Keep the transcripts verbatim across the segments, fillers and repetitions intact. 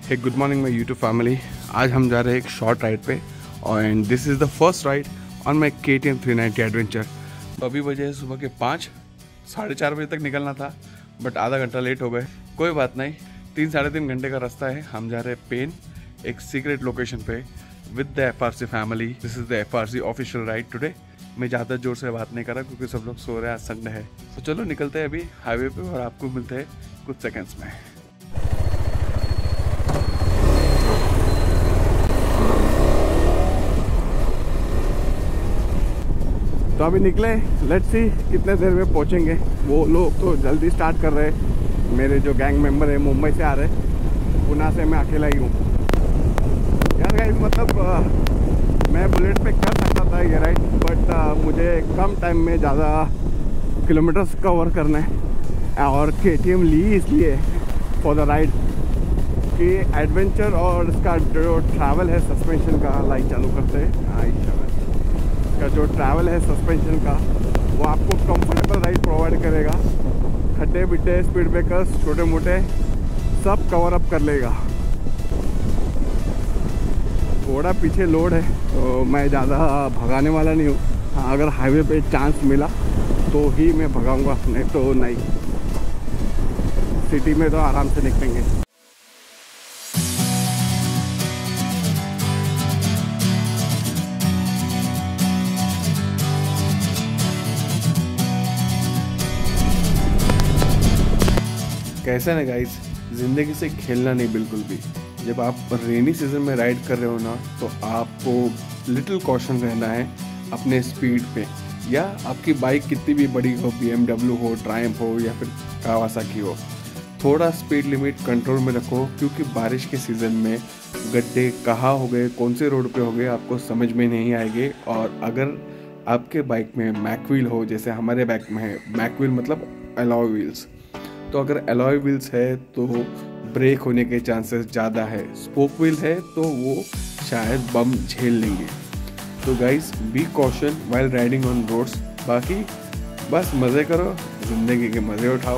Hey good morning my YouTube family. आज हम जा रहे हैं एक शॉर्ट राइड पे and this is the first ride on my K T M three ninety adventure. तो अभी बजे है सुबह के पाँच, साढ़े चार बजे तक निकलना था बट आधा घंटा लेट हो गए। कोई बात नहीं, तीन साढ़े तीन घंटे का रास्ता है। हम जा रहे हैं पेन, एक सीक्रेट लोकेशन पे with the F R C family. This is the F R C official ride today. मैं ज़्यादा जोर से बात नहीं कर रहा क्योंकि सब लोग सो रहे हैं, आज संडे है। तो चलो निकलते हैं अभी हाईवे पे और आपको मिलते हैं कुछ सेकेंड्स में। तो अभी निकले, लेट्स सी कितने देर में पहुंचेंगे। वो लोग तो जल्दी स्टार्ट कर रहे हैं। मेरे जो गैंग मेंबर है मुंबई से आ रहे हैं, पुणे से मैं अकेला ही हूँ यार। गाइस मतलब आ, मैं बुलेट पे कर सकता था ये राइड बट आ, मुझे कम टाइम में ज़्यादा किलोमीटर्स कवर करना है और के टी एम ली इसलिए फॉर द राइड कि एडवेंचर और इसका जो ट्रैवल है सस्पेंशन का, लाइट चालू करते हैं का जो ट्रैवल है सस्पेंशन का, वो आपको कंफर्टेबल राइड प्रोवाइड करेगा। खड्डे बिड्डे, स्पीड ब्रेकर्स, छोटे मोटे सब कवर अप कर लेगा। थोड़ा पीछे लोड है तो मैं ज़्यादा भगाने वाला नहीं हूँ। हाँ, अगर हाईवे पे चांस मिला तो ही मैं भगाऊंगा, नहीं तो नहीं। सिटी में तो आराम से निकलेंगे। कैसा ना गाइस, ज़िंदगी से खेलना नहीं बिल्कुल भी। जब आप रेनी सीजन में राइड कर रहे हो ना, तो आपको लिटिल कॉशन रहना है अपने स्पीड पे। या आपकी बाइक कितनी भी बड़ी हो, बी एम डब्ल्यू हो, ट्रायम्फ हो या फिर कावासाकी हो, थोड़ा स्पीड लिमिट कंट्रोल में रखो क्योंकि बारिश के सीज़न में गड्ढे कहाँ हो गए, कौन से रोड पे हो गए, आपको समझ में नहीं आएंगे। और अगर आपके बाइक में मैकव्हील हो, जैसे हमारे बाइक में है, मैकव्हील मतलब अलॉय व्हील्स, तो अगर अलॉय व्हील्स है तो ब्रेक होने के चांसेस ज़्यादा है। स्पोक व्हील है तो वो शायद बम झेल लेंगे। तो guys be caution while riding on roads. बाकी बस मज़े करो, ज़िंदगी के मज़े उठाओ।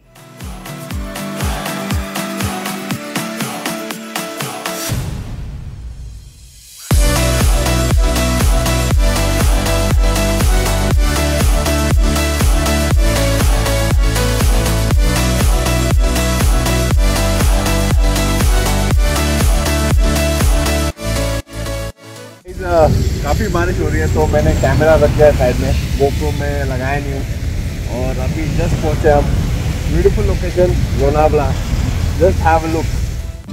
काफ़ी बारिश हो रही है तो मैंने कैमरा रख दिया साइड में, गोप्रो में लगाया नहीं हूँ। और अभी जस्ट पहुँचे हम beautiful location Lonavala. Just have a look.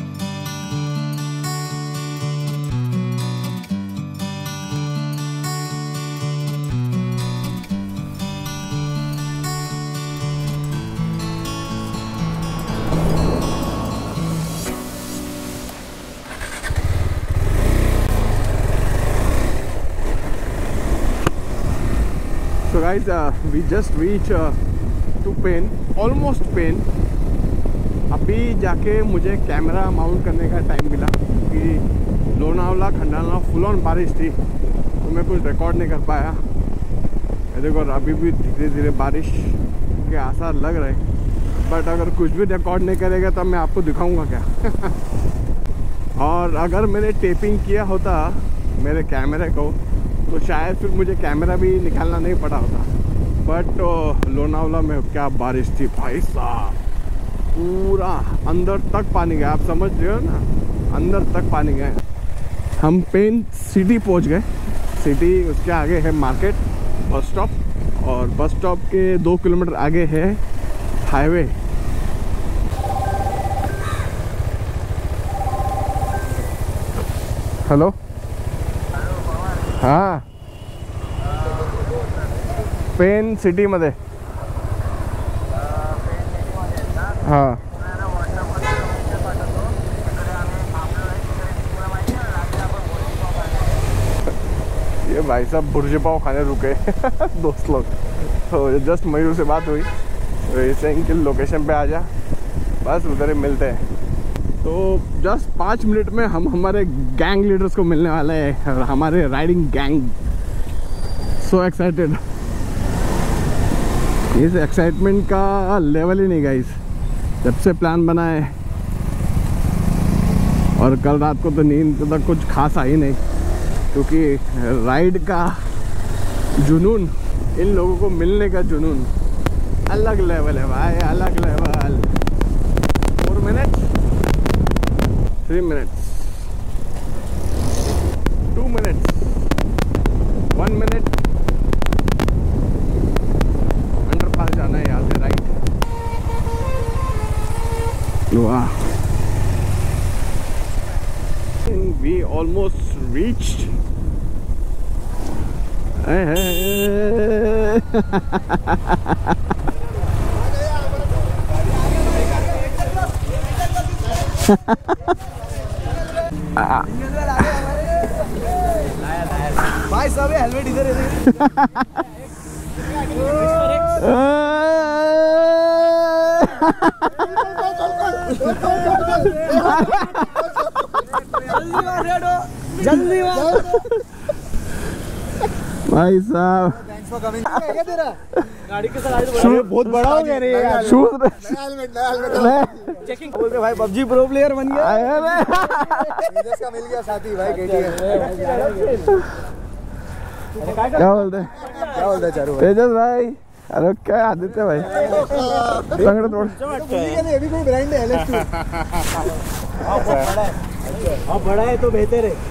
So guys, uh, we just reach uh, to Pen, almost Pen. अभी जाके मुझे कैमरा माउंट करने का टाइम मिला क्योंकि लोनावला खंडाला फुल ऑन बारिश थी तो मैं कुछ रिकॉर्ड नहीं कर पाया। देखो अभी भी धीरे धीरे बारिश के आसार लग रहे, बट अगर कुछ भी रिकॉर्ड नहीं करेगा तो मैं आपको दिखाऊंगा क्या। और अगर मैंने टेपिंग किया होता मेरे कैमरे को तो शायद फिर मुझे कैमरा भी निकालना नहीं पड़ा होता। बट लोनावला में क्या बारिश थी भाई साहब, पूरा अंदर तक पानी गया। आप समझ रहे हो ना, अंदर तक पानी गया। हम पेन सिटी पहुंच गए। सिटी, उसके आगे है मार्केट, बस स्टॉप, और बस स्टॉप के दो किलोमीटर आगे है हाईवे। हेलो, हाँ, पेन सिटी मध्ये। हाँ, ये भाई साहब भुर्जी पाव खाने रुके दोस्त लोग। तो जस्ट मयूर से बात हुई तो ऐसे इनके लोकेशन पे आ जा, बस उधर ही मिलते हैं। तो जस्ट पाँच मिनट में हम हमारे गैंग लीडर्स को मिलने वाले हैं और हमारे राइडिंग गैंग। So excited. इस एक्साइटमेंट का लेवल ही नहीं गाइस। जब से प्लान बना है और कल रात को तो नींद तो कुछ खास आई नहीं, क्योंकि राइड का जुनून, इन लोगों को मिलने का जुनून अलग लेवल है भाई, अलग level. Four minute, three minutes, two minutes, one minute, underpass जाना है यहाँ से राइट। वाह, we almost reached. भाई सब हेलमेट इधर है। जल्दी भाई साहब, गाड़ी के साथ बहुत बड़ा हो गया रे यार। शूज चेकिंग बोल के भाई पबजी प्रो प्लेयर बन गया। विदेश का मिल गया साथी भाई। क्या बोलते हैं, क्या बोलते हैं चारू तेजस भाई? अरे क्या आदित्य भाई, तगड़े तोड़। अभी कोई ब्रांड है एल एस टू। हाँ बड़ा है तो बेहतर है।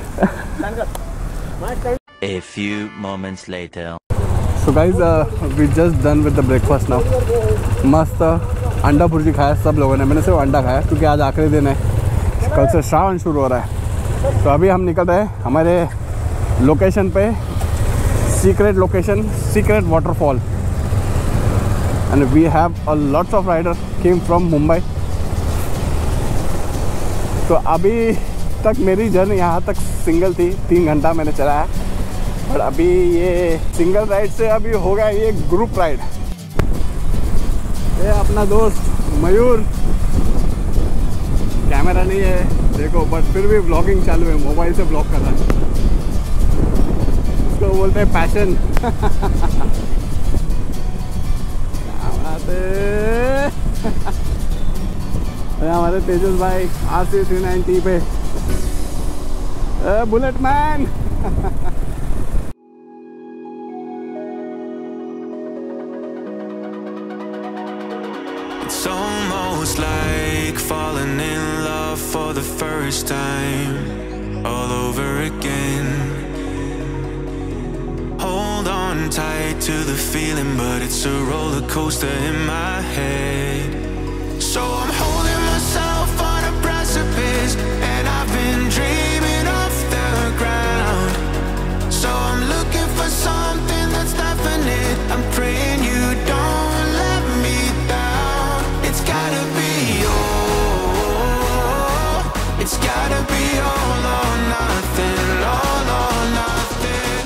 A few moments later. So guys, uh, we just done with the breakfast now. मस्त अंडा भुर्जी खाया सब लोगों ने, मैंने सिर्फ अंडा खाया क्योंकि आज आखिरी दिन है, कल से श्रावण शुरू हो रहा है। तो अभी हम निकल रहे हैं हमारे लोकेशन पे, secret location, secret waterfall. And we have a lots of rider came from Mumbai. तो अभी तक मेरी जर्नी यहाँ तक सिंगल थी, तीन घंटा मैंने चलाया, और अभी ये सिंगल राइड से अभी हो गया ये ग्रुप राइड। ये अपना दोस्त मयूर, कैमरा नहीं है देखो, बट फिर भी व्लॉगिंग चालू है, मोबाइल से ब्लॉग कर रहा है। इसको बोलते हैं पैशन। हमारे तेजस भाई आर सी थ्री नाइनटी पे bullet man. It's almost like falling in love for the first time, all over again. Hold on tight to the feeling, but it's a roller coaster in my head. So I'm holding myself on a precipice, and I've been dreaming off the ground. So I'm looking for something that's definite. I'm praying you don't let me down. It's gotta be all, it's gotta be all or nothing, all or nothing.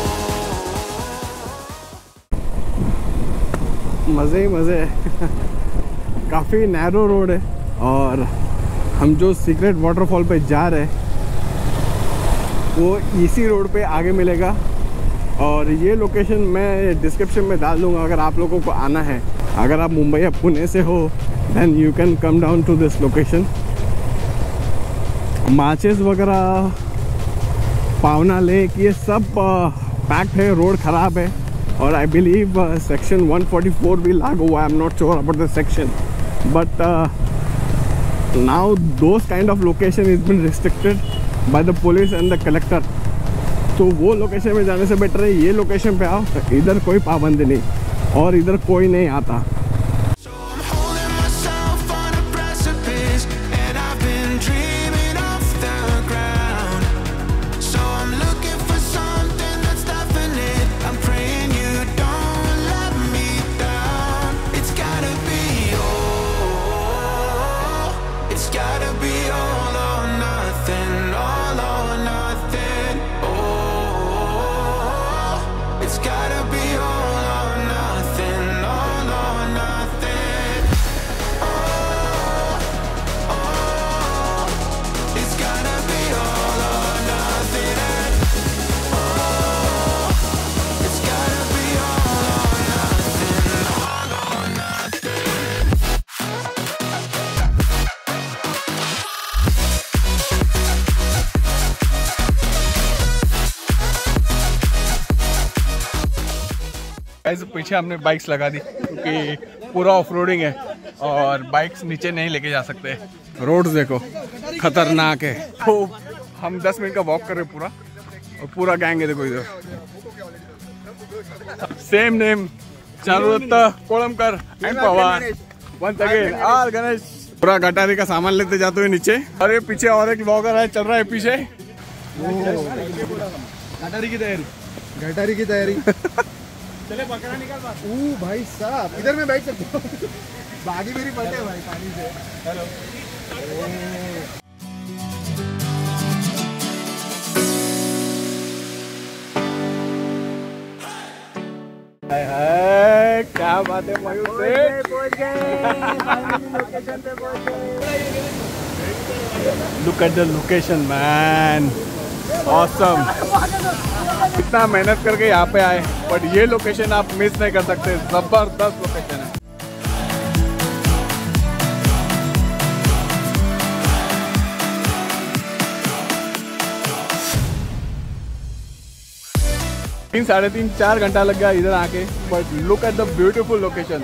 मज़े ही मज़े। काफ़ी narrow road है, और हम जो secret waterfall पे जा रहे हैं वो इसी रोड पे आगे मिलेगा, और ये लोकेशन मैं डिस्क्रिप्शन में डाल दूँगा अगर आप लोगों को आना है। अगर आप मुंबई या पुणे से हो then you can come down to this location. माचेस वगैरह, पावना लेक, ये सब पैक्ड है, रोड ख़राब है, और I believe section one forty four भी लागू हुआ है। I am not sure about the section, but uh, now those kind of location has been restricted by the police and the collector. तो वो लोकेशन में जाने से बेटर है ये लोकेशन पे आओ, इधर कोई पाबंदी नहीं और इधर कोई नहीं आता। It's gotta be all or nothing, all or guys पीछे हमने बाइक्स लगा दी क्योंकि पूरा ऑफ रोडिंग है और बाइक्स नीचे नहीं लेके जा सकते। रोड्स देखो खतरनाक है। तो हम दस मिनट का वॉक कर रहे हैं पूरा, और पूरा गैंग है देखो इधर। Same name Charudatta Kolamkar and Pawan once again are Ganesh. पूरा गटारी का सामान लेते जाते हुए नीचे। अरे पीछे और एक व्लॉगर है चल रहा है पीछे। गटारी की तैयारी गटारी की तैयारी चले बकरा निकाल बात। ओ भाई साहब इधर में बैठ सकते हो। बागी मेरी पलटे भाई पानी से। हेलो हाय हाय क्या बात है मयूर से पहुंच गए लोकेशन पे पहुंच गए। Look at the location man, awesome. इतना मेहनत करके यहाँ पे आए बट ये लोकेशन आप मिस नहीं कर सकते। जबरदस्त लोकेशन है। तीन साढ़े तीन चार घंटा लग गया इधर आके, but look at the beautiful location.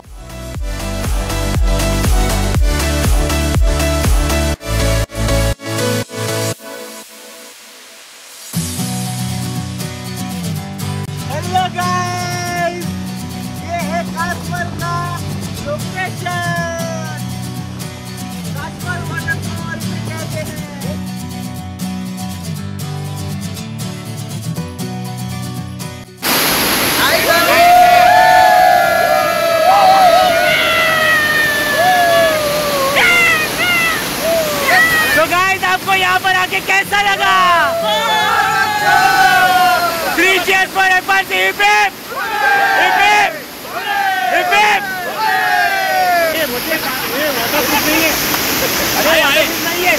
Hello guys, ये है कासमर का लोकेशन। कासमर वाटरफॉल से कहते हैं। तो गाइस आपको यहाँ पर आके कैसा लगा? Three cheers for FRC. Hip hip hip hip hip. ये मुझे ये वाटरप्रूफ नहीं है। अरे वाटरप्रूफ नहीं है।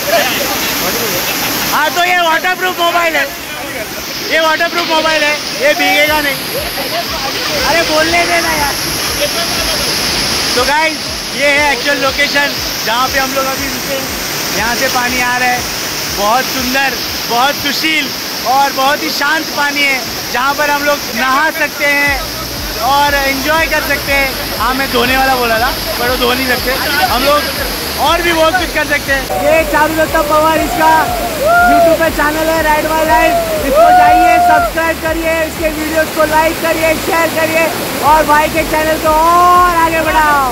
हाँ तो ये वाटरप्रूफ मोबाइल है, ये वाटरप्रूफ मोबाइल है, ये भीगेगा नहीं। अरे बोलने देना यार। तो गाइस ये है एक्चुअल लोकेशन जहाँ पे हम लोग अभी रुके। यहाँ से पानी आ रहा है, बहुत सुंदर, बहुत सुशील और बहुत ही शांत पानी है जहाँ पर हम लोग नहा सकते हैं और एंजॉय कर सकते हैं। हाँ मैं धोने वाला बोला था पर वो धो नहीं सकते हम लोग, और भी बहुत कुछ कर सकते हैं। ये चारुदत्ता पवार, इसका यूट्यूब पे चैनल है राइड माय लाइफ। इसको जाइए सब्सक्राइब करिए, इसके वीडियोस को लाइक करिए, शेयर करिए और भाई के चैनल को और आगे बढ़ाओ।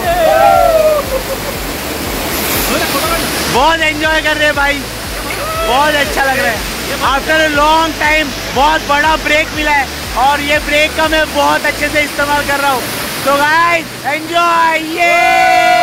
बहुत एंजॉय कर रहे हैं भाई, बहुत अच्छा लग रहा है। आफ्टर अ लॉन्ग टाइम बहुत बड़ा ब्रेक मिला है और ये ब्रेक का मैं बहुत अच्छे से इस्तेमाल कर रहा हूँ। तो गाइस एंजॉय ये।